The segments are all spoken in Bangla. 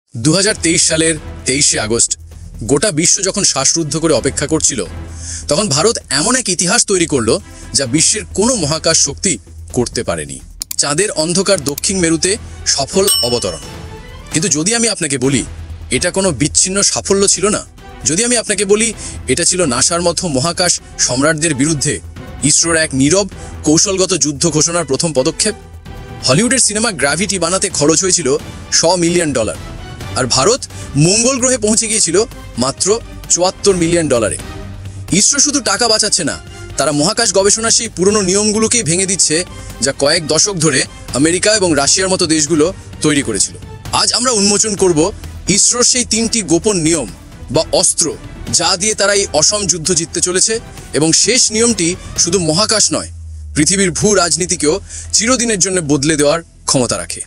2023 সালের 23শে আগস্ট গোটা বিশ্ব যখন শ্বাসরুদ্ধ করে অপেক্ষা করছিল, তখন ভারত এমন এক ইতিহাস তৈরি করলো যা বিশ্বের কোনো মহাকাশ শক্তি করতে পারেনি। চাঁদের অন্ধকার দক্ষিণ মেরুতে সফল অবতরণ। কিন্তু যদি আমি আপনাকে বলি এটা কোনো বিচ্ছিন্ন সাফল্য ছিল না, যদি আমি আপনাকে বলি এটা ছিল নাসার মতো মহাকাশ সম্রাটদের বিরুদ্ধে ইসরোর এক নীরব কৌশলগত যুদ্ধ ঘোষণার প্রথম পদক্ষেপ। হলিউডের সিনেমা গ্র্যাভিটি বানাতে খরচ হয়েছিল $100 মিলিয়ন, আর ভারত মঙ্গল গ্রহে পৌঁছে গিয়েছিল মাত্র $74 মিলিয়ন। ইসরো শুধু টাকা বাঁচাচ্ছে না, তারা মহাকাশ গবেষণার সেই পুরনো নিয়মগুলোকেই ভেঙে দিচ্ছে যা কয়েক দশক ধরে আমেরিকা এবং রাশিয়ার মতো দেশগুলো তৈরি করেছিল। আজ আমরা উন্মোচন করব ইসরোর সেই 3টি গোপন নিয়ম বা অস্ত্র যা দিয়ে তারা এই অসম যুদ্ধ জিততে চলেছে, এবং শেষ নিয়মটি শুধু মহাকাশ নয়, পৃথিবীর ভূ রাজনীতিকেও চিরদিনের জন্য বদলে দেওয়ার ক্ষমতা রাখে।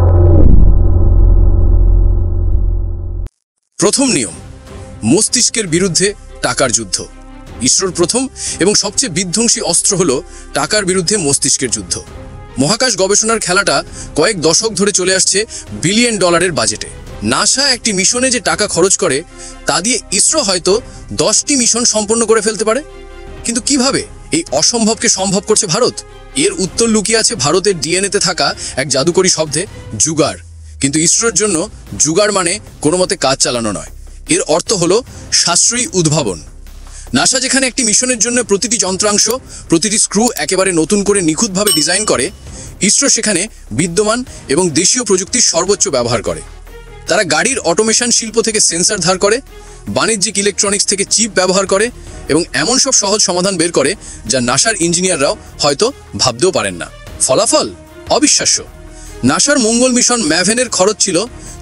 প্রথম নিয়ম, মস্তিষ্কের বিরুদ্ধে টাকার যুদ্ধ। ইসরোর প্রথম এবং সবচেয়ে বিধ্বংসী অস্ত্র হলো টাকার বিরুদ্ধে মস্তিষ্কের যুদ্ধ। মহাকাশ গবেষণার খেলাটা কয়েক দশক ধরে চলে আসছে $1 বিলিয়ন বাজেটে। নাসা একটি মিশনে যে টাকা খরচ করে তা দিয়ে ইসরো হয়তো 10টি মিশন সম্পন্ন করে ফেলতে পারে। কিন্তু কিভাবে এই অসম্ভবকে সম্ভব করছে ভারত? এর উত্তর লুকিয়ে আছে ভারতের ডিএনএতে থাকা এক জাদুকরী শব্দে, জুগাড়। কিন্তু ইসরোর জন্য জুগাড় মানে কোনো মতে কাজ চালানো নয়, এর অর্থ হলো সাশ্রয়ী উদ্ভাবন। নাসা যেখানে একটি মিশনের জন্য প্রতিটি যন্ত্রাংশ, প্রতিটি স্ক্রু একেবারে নতুন করে নিখুঁতভাবে ডিজাইন করে, ইসরো সেখানে বিদ্যমান এবং দেশীয় প্রযুক্তির সর্বোচ্চ ব্যবহার করে। তারা গাড়ির অটোমেশন শিল্প থেকে সেন্সর ধার করে, বাণিজ্যিক ইলেকট্রনিক্স থেকে চিপ ব্যবহার করে, এবং এমন সব সহজ সমাধান বের করে যা নাসার ইঞ্জিনিয়াররাও হয়তো ভাবতেও পারেন না। ফলাফল অবিশ্বাস্য। নাসার মঙ্গল মিশন ম্যাভেনের খরচ ছিল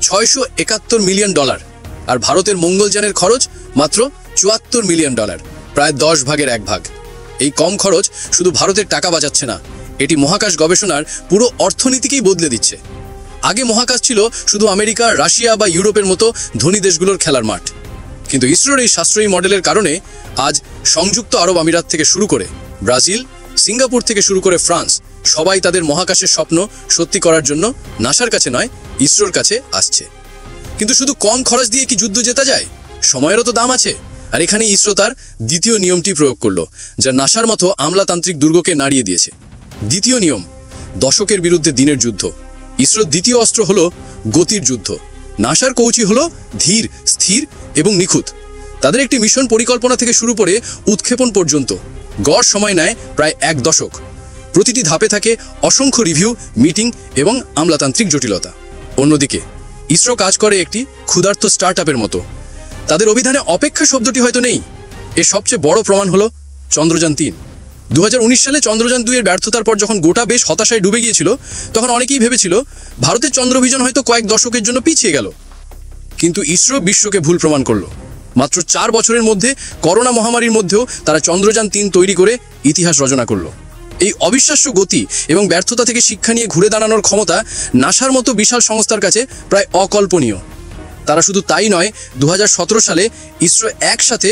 $671 মিলিয়ন, আর ভারতের মঙ্গলযানের খরচ মাত্র $74 মিলিয়ন, প্রায় 10 ভাগের 1 ভাগ। এই কম খরচ শুধু ভারতের টাকা বাঁচাচ্ছে না, এটি মহাকাশ গবেষণার পুরো অর্থনীতিকেই বদলে দিচ্ছে। আগে মহাকাশ ছিল শুধু আমেরিকা, রাশিয়া বা ইউরোপের মতো ধনী দেশগুলোর খেলার মাঠ। কিন্তু ইসরোর এই সাশ্রয়ী মডেলের কারণে আজ সংযুক্ত আরব আমিরাত থেকে শুরু করে ব্রাজিল, সিঙ্গাপুর থেকে শুরু করে ফ্রান্স, সবাই তাদের মহাকাশের স্বপ্ন সত্যি করার জন্য নাসার কাছে নয়, ইসরোর কাছে আসছে। কিন্তু শুধু কম খরচ দিয়ে কি যুদ্ধ জেতা যায়? সময়েরও তো দাম আছে। আর এখানে ইসরো তার দ্বিতীয় নিয়মটি প্রয়োগ করলো, যা নাসার মতো আমলাতান্ত্রিক দুর্গকে নাড়িয়ে দিয়েছে। দ্বিতীয় নিয়ম, দশকের বিরুদ্ধে দিনের যুদ্ধ। ইসরোর দ্বিতীয় অস্ত্র হলো গতির যুদ্ধ। নাসার কৌশল হলো ধীর, স্থির এবং নিখুঁত। তাদের একটি মিশন পরিকল্পনা থেকে শুরু করে উৎক্ষেপণ পর্যন্ত গড় সময় নেয় প্রায় 1 দশক। প্রতিটি ধাপে থাকে অসংখ্য রিভিউ, মিটিং এবং আমলাতান্ত্রিক জটিলতা। অন্যদিকে ইসরো কাজ করে একটি ক্ষুধার্ত স্টার্টআপের মতো। তাদের অভিধানে অপেক্ষা শব্দটি হয়তো নেই। এর সবচেয়ে বড় প্রমাণ হলো চন্দ্রযান 3। 2019 সালে চন্দ্রযান 2 এর ব্যর্থতার পর যখন গোটা বেশ হতাশায় ডুবে গিয়েছিল, তখন অনেকেই ভেবেছিল ভারতের চন্দ্রভিশন হয়তো কয়েক দশকের জন্য পিছিয়ে গেল। কিন্তু ইসরো বিশ্বকে ভুল প্রমাণ করলো। মাত্র 4 বছরের মধ্যে, করোনা মহামারীর মধ্যেও তারা চন্দ্রযান 3 তৈরি করে ইতিহাস রচনা করলো। এই অবিশ্বাস্য গতি এবং ব্যর্থতা থেকে শিক্ষা নিয়ে ঘুরে দাঁড়ানোর ক্ষমতা নাসার মতো বিশাল সংস্থার কাছে প্রায় অকল্পনীয়। তারা শুধু তাই নয়, 2017 সালে ইসরো একসাথে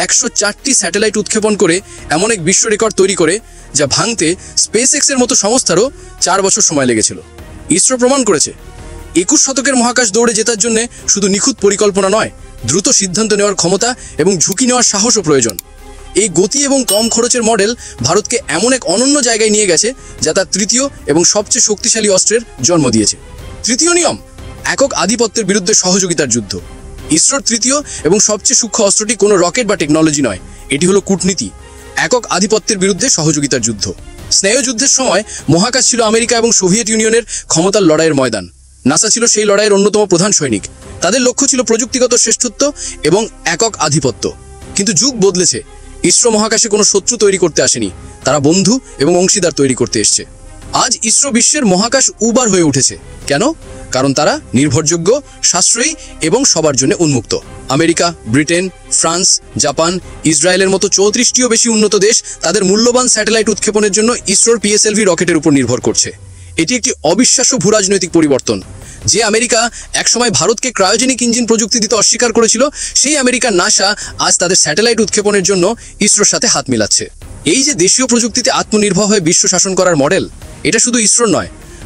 104টি স্যাটেলাইট উৎক্ষেপণ করে এমন এক বিশ্ব রেকর্ড তৈরি করে যা ভাঙতে স্পেসএক্সের মতো সংস্থারও 4 বছর সময় লেগেছিল। ইসরো প্রমাণ করেছে 21 শতকের মহাকাশ দৌড়ে জেতার জন্য শুধু নিখুঁত পরিকল্পনা নয়, দ্রুত সিদ্ধান্ত নেওয়ার ক্ষমতা এবং ঝুঁকি নেওয়ার সাহসও প্রয়োজন। এই গতি এবং কম খরচের মডেল ভারতকে এমন এক অনন্য জায়গায় নিয়ে গেছে যা তার তৃতীয় এবং সবচেয়ে শক্তিশালী অস্ত্রের জন্ম দিয়েছে। তৃতীয় নিয়ম, একক আধিপত্যের বিরুদ্ধে সহযোগিতার যুদ্ধ। ইসরোর তৃতীয় এবং সবচেয়ে সূক্ষ্ম অস্ত্রটি কোনো রকেট বা টেকনোলজি নয়, এটি হলো কূটনীতি। একক আধিপত্যের বিরুদ্ধে সহযোগিতার যুদ্ধ। স্নেহযুদ্ধের সময় মহাকাশ ছিল আমেরিকা এবং সোভিয়েত ইউনিয়নের ক্ষমতার লড়াইয়ের ময়দান। নাসা ছিল সেই লড়াইয়ের অন্যতম প্রধান সৈনিক। তাদের লক্ষ্য ছিল প্রযুক্তিগত শ্রেষ্ঠত্ব এবং একক আধিপত্য। কিন্তু যুগ বদলেছে। ইসরো মহাকাশে কোনো শত্রু তৈরি করতে আসেনি, তারা বন্ধু এবং অংশীদার তৈরি করতে এসছে। আজ ইসরো বিশ্বের মহাকাশ উবার হয়ে উঠেছে। কেন? কারণ তারা নির্ভরযোগ্য, সাশ্রয়ী এবং সবার জন্য উন্মুক্ত। আমেরিকা, ব্রিটেন, ফ্রান্স, জাপান, ইসরায়েলের মতো 34টিও বেশি উন্নত দেশ তাদের মূল্যবান স্যাটেলাইট উৎক্ষেপণের জন্য ইসরোর PSLV রকেটের উপর নির্ভর করছে। এটি একটি অবিশ্বাস্য ভূরাজনৈতিক পরিবর্তন। যে আমেরিকা একসময় ভারতকে ক্রায়োজেনিক ইঞ্জিন প্রযুক্তি দিতে অস্বীকার করেছিল, সেই আমেরিকার নাসা আজ তাদের স্যাটেলাইট উৎক্ষেপণের জন্য ইসরোর সাথে হাত মিলাচ্ছে। এই যে দেশীয় প্রযুক্তিতে আত্মনির্ভর হয়ে বিশ্ব শাসন করার মডেল, এটা শুধু ইসরোর নয়,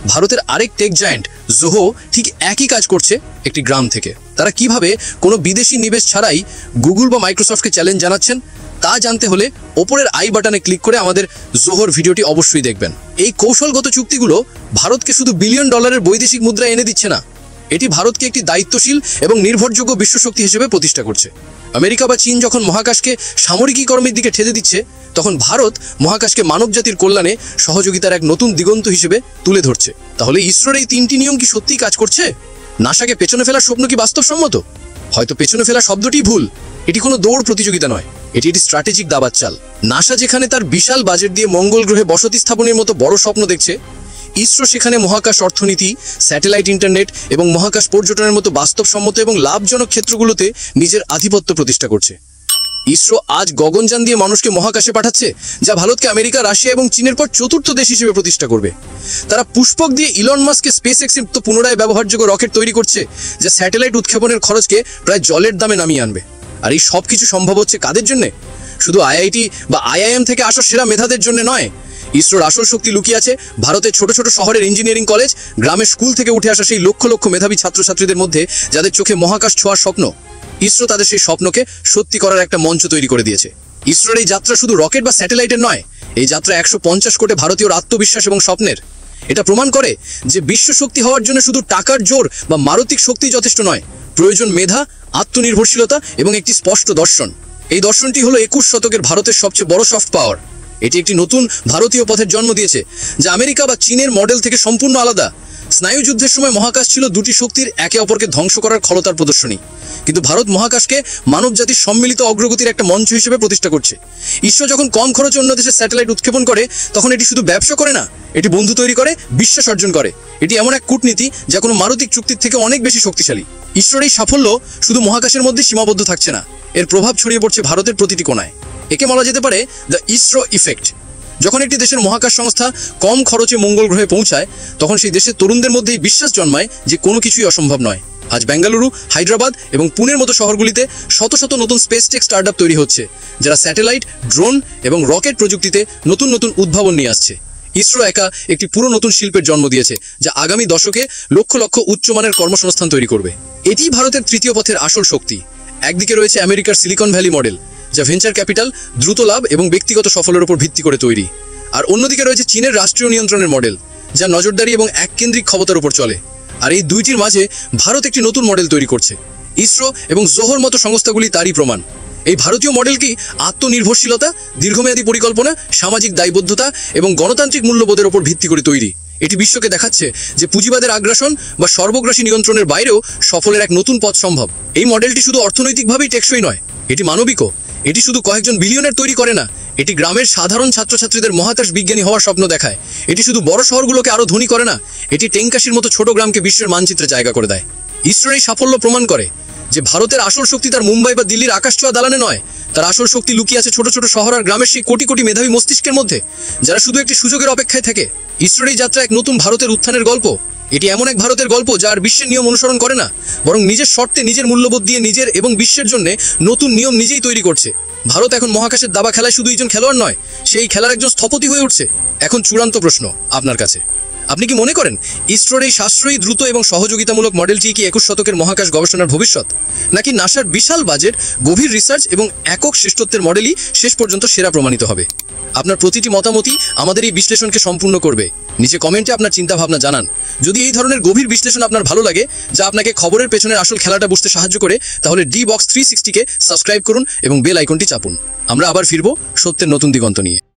ভারতের আরেক টেক জায়ান্ট জোহো ঠিক একই কাজ করছে একটি গ্রাম থেকে। তারা কিভাবে কোনো বিদেশি নিবেশ ছাড়াই গুগল বা মাইক্রোসফটকে চ্যালেঞ্জ জানাচ্ছেন তা জানতে হলে ওপরের আই বাটনে ক্লিক করে আমাদের জোহোর ভিডিওটি অবশ্যই দেখবেন। এই কৌশলগত চুক্তিগুলো ভারতকে শুধু বিলিয়ন ডলারের বৈদেশিক মুদ্রা এনে দিচ্ছে না, এটি ভারতকে একটি দায়িত্বশীল এবং নির্ভরযোগ্য বিশ্বশক্তি হিসেবে প্রতিষ্ঠা করছে। আমেরিকা বা চীন যখন মহাকাশকে সামরিকীকরণের দিকে ঠেলে দিচ্ছে, তখন ভারত মহাকাশকে মানবজাতির কল্যাণে সহযোগিতার এক নতুন দিগন্ত হিসেবে তুলে ধরছে। তাহলে ইসরোর এই 3টি নিয়ম কি সত্যিই কাজ করছে? নাসাকে পেছনে ফেলার স্বপ্ন কি বাস্তবসম্মত? হয়তো পেছনে ফেলা শব্দটি ভুল। এটি কোনো দৌড় প্রতিযোগিতা নয়, এটি একটি স্ট্র্যাটেজিক দাবার চাল। নাসা যেখানে তার বিশাল বাজেট দিয়ে মঙ্গল গ্রহে বসতি স্থাপনের মতো বড় স্বপ্ন দেখছে, ইসরো সেখানে মহাকাশ অর্থনীতি, স্যাটেলাইট ইন্টারনেট এবং মহাকাশ পর্যটনের মতো বাস্তবসম্মত এবং লাভজনক ক্ষেত্রগুলোতে নিজের আধিপত্য প্রতিষ্ঠা করছে। ইসরো আজ গগনযান দিয়ে মানুষকে মহাকাশে পাঠাচ্ছে, যা ভারতকে আমেরিকা, রাশিয়া এবং চীনের পর চতুর্থ দেশ হিসেবে প্রতিষ্ঠা করবে। তারা পুষ্পক দিয়ে ইলন মাস্ককে স্পেস এক্সের পুনরায় ব্যবহারযোগ্য রকেট তৈরি করছে, যা স্যাটেলাইট উৎক্ষেপণের খরচকে প্রায় জলের দামে নামিয়ে আনবে। আর এই সব কিছু সম্ভব হচ্ছে কাদের জন্যে? শুধু আইআইটি বা আইআইএম থেকে আসা সেরা মেধাদের জন্য নয়। ইসরোর আসল শক্তি লুকিয়ে আছে ভারতের ছোট ছোট শহরের ইঞ্জিনিয়ারিং কলেজ, গ্রামের স্কুল থেকে উঠে আসা সেই লক্ষ লক্ষ মেধাবী ছাত্রছাত্রীদের মধ্যে, যাদের চোখে মহাকাশ ছোঁয়ার স্বপ্ন। ইসরো তাদের সেই স্বপ্নকে সত্যি করার একটা মঞ্চ তৈরি করে দিয়েছে। ইসরোর এই যাত্রা শুধু রকেট বা স্যাটেলাইটের নয়, এই যাত্রা 150 কোটি ভারতীয়র আত্মবিশ্বাস এবং স্বপ্নের। এটা প্রমাণ করে যে বিশ্ব শক্তি হওয়ার জন্য শুধু টাকার জোর বা মানবিক শক্তি যথেষ্ট নয়, প্রয়োজন মেধা, আত্মনির্ভরশীলতা এবং একটি স্পষ্ট দর্শন। এই দর্শনটি হলো 21 শতকের ভারতের সবচেয়ে বড় সফট পাওয়ার। এটি একটি নতুন ভারতীয় পথের জন্ম দিয়েছে, যা আমেরিকা বা চীনের মডেল থেকে সম্পূর্ণ আলাদা। স্নায়ুযুদ্ধের সময় মহাকাশ ছিল দুটি শক্তির একে অপরকে ধ্বংস করার ক্ষমতার প্রদর্শনী, কিন্তু ভারত মহাকাশকে মানবজাতির সম্মিলিত অগ্রগতির একটা মঞ্চ হিসেবে প্রতিষ্ঠা করছে। ইসরো যখন কম খরচে অন্য দেশে স্যাটেলাইট উৎক্ষেপণ করে, তখন এটি শুধু ব্যবসা করে না, এটি বন্ধু তৈরি করে, বিশ্বাস অর্জন করে। এটি এমন এক কূটনীতি যা কোনো মানবিক চুক্তির থেকে অনেক বেশি শক্তিশালী। ইসরোর এই সাফল্য শুধু মহাকাশের মধ্যে সীমাবদ্ধ থাকছে না, এর প্রভাব ছড়িয়ে পড়ছে ভারতের প্রতিটি কোণায়। একে বলা যেতে পারে দ্য ইসরো ইফেক্ট। যখন একটি দেশের মহাকাশ সংস্থা কম খরচে মঙ্গল গ্রহে পৌঁছায়, তখন সেই দেশের তরুণদের মধ্যেই বিশ্বাস জন্মায় যে কোনো কিছুই অসম্ভব নয়। আজ বেঙ্গালুরু, হায়দ্রাবাদ এবং পুনের মতো শহরগুলিতে শত শত নতুন স্পেস টেক স্টার্টআপ তৈরি হচ্ছে, যারা স্যাটেলাইট, ড্রোন এবং রকেট প্রযুক্তিতে নতুন নতুন উদ্ভাবন নিয়ে আসছে। ইসরো একা একটি পুরো নতুন শিল্পের জন্ম দিয়েছে, যা আগামী দশকে লক্ষ লক্ষ উচ্চমানের কর্মসংস্থান তৈরি করবে। এটি ভারতের তৃতীয় পথের আসল শক্তি। একদিকে রয়েছে আমেরিকার সিলিকন ভ্যালি মডেল, যা ভেঞ্চার ক্যাপিটাল, দ্রুত লাভ এবং ব্যক্তিগত সফলের উপর ভিত্তি করে তৈরি। আর অন্যদিকে রয়েছে চীনের রাষ্ট্রীয় নিয়ন্ত্রণের মডেল, যা নজরদারি এবং এককেন্দ্রিক ক্ষমতার উপর চলে। আর এই দুইটির মাঝে ভারত একটি নতুন মডেল তৈরি করছে। ইসরো এবং জোহোর মতো সংস্থাগুলি তারই প্রমাণ। এই ভারতীয় মডেল কি আত্মনির্ভরশীলতা, দীর্ঘমেয়াদী পরিকল্পনা, সামাজিক দায়বদ্ধতা এবং গণতান্ত্রিক মূল্যবোধের উপর ভিত্তি করে তৈরি। এটি বিশ্বকে দেখাচ্ছে যে পুঁজিবাদের আগ্রাসন বা সর্বগ্রাসী নিয়ন্ত্রণের বাইরেও সফলের এক নতুন পথ সম্ভব। এই মডেলটি শুধু অর্থনৈতিকভাবেই টেকসই নয়, এটি মানবিকও। এটি শুধু কয়েকজন বিলিয়নের তৈরি করে না, এটি গ্রামের সাধারণ ছাত্রছাত্রীদের মহাকাশ বিজ্ঞানী হওয়ার স্বপ্ন দেখায়। এটি শুধু বড় শহরগুলোকে আরও ধনী করে না, এটি টেঙ্কাশির মতো ছোট গ্রামকে বিশ্বের মানচিত্রে জায়গা করে দেয়। ইসরোর এই সাফল্য প্রমাণ করে যে ভারতের আসল শক্তি তার মুম্বাই বা দিল্লির আকাশ ছোঁয়া দালানে নয়, তার আসল শক্তি লুকিয়ে আছে ছোট ছোট শহর আর গ্রামের সেই কোটি কোটি মেধাবী মস্তিষ্কের মধ্যে, যারা শুধু একটি সুযোগের অপেক্ষায় থাকে। ইসরোর এই যাত্রা এক নতুন ভারতের উত্থানের গল্প। এটি এমন এক ভারতের গল্প যা আর বিশ্বের নিয়ম অনুসরণ করে না, বরং নিজের শর্তে, নিজের মূল্যবোধ দিয়ে নিজের এবং বিশ্বের জন্য নতুন নিয়ম নিজেই তৈরি করছে। ভারত এখন মহাকাশের দাবা খেলায় শুধু একজন খেলোয়াড় নয়, সেই খেলার একজন স্থপতি হয়ে উঠছে। এখন চূড়ান্ত প্রশ্ন আপনার কাছে, আপনি কি মনে করেন ইসরোর এই সাশ্রয়ী, দ্রুত এবং সহযোগিতামূলক মডেলটি কি 21 শতকের মহাকাশ গবেষণার ভবিষ্যৎ, নাকি নাসার বিশাল বাজেট, গভীর রিসার্চ এবং একক শ্রেষ্ঠত্বের মডেলই শেষ পর্যন্ত সেরা প্রমাণিত হবে? আপনার প্রতিটি মতামতই আমাদের এই বিশ্লেষণকে সম্পূর্ণ করবে। নিচে কমেন্টে আপনার চিন্তা ভাবনা জানান। যদি এই ধরনের গভীর বিশ্লেষণ আপনার ভালো লাগে, যা আপনাকে খবরের পেছনের আসল খেলাটা বুঝতে সাহায্য করে, তাহলে D-Box 360 কে সাবস্ক্রাইব করুন এবং বেল আইকনটি চাপুন। আমরা আবার ফিরবো সত্যের নতুন দিগন্ত নিয়ে।